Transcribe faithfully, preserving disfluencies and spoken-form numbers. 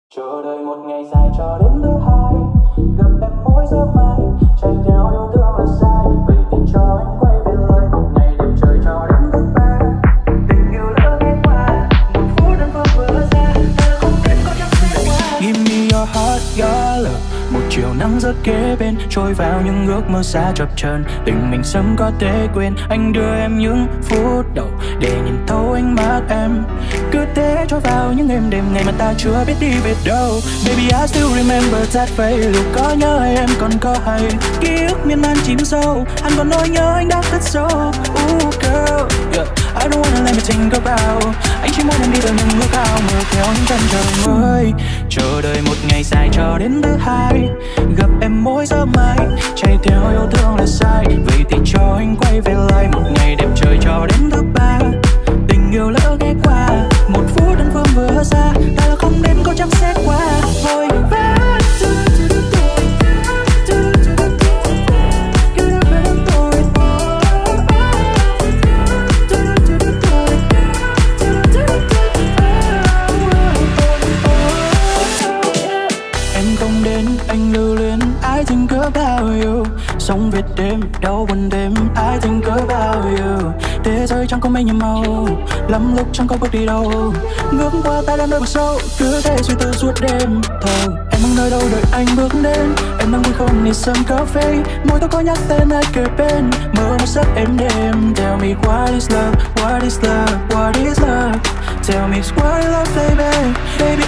Chờ đợi một ngày dài cho đến thứ hai, gặp em mỗi giờ mai, chạy theo yêu thương là sai. Vậy thì cho anh quay về lại một ngày đẹp trời cho đến thứ ba. Tình yêu lỡ nghe qua, một phút anh vừa vừa ra, ta không biết có chắc sẽ qua. Give me your heart, your love. Một chiều nắng rớt kế bên, trôi vào những ước mơ xa chập chờn. Tình mình sớm có thể quên, anh đưa em những phút đầu để nhìn thấu ánh mắt em. Cứ thế trôi vào những êm đêm ngày mà ta chưa biết đi về đâu. Baby I still remember that way. Lúc có nhớ hay em còn có hay, ký ức miên man chìm sâu. Anh còn nỗi nhớ anh đã cất sâu. Ooh girl, yeah. I don't wanna let me think about. Anh chỉ muốn em đi tới những ước ao mơ theo những chân trời mới. Chờ đợi một ngày dài cho đến thứ hai, gặp em mỗi giờ mai, chạy theo yêu thương là sai. Vậy thì cho anh quay về lại một ngày đẹp trời cho đến thứ ba. Tình yêu lỡ ghé qua, một phút đơn phương vừa ra, ta là không đến có chắc sẽ qua. Vội vã sống Việt đêm, đau buồn đêm, ai think about you. Thế giới chẳng có mấy nhiệm màu, lắm lúc chẳng có bước đi đâu. Ngước qua ta đang nơi vực sâu, cứ thế suy tư suốt đêm thâu. Em đang nơi đâu đợi anh bước đến, em đang vui không need some coffee. Môi tôi có nhắc tên ai kề bên, mơ một giấc êm đêm. Tell me what is love, what is love, what is love. Tell me what is love baby. Baby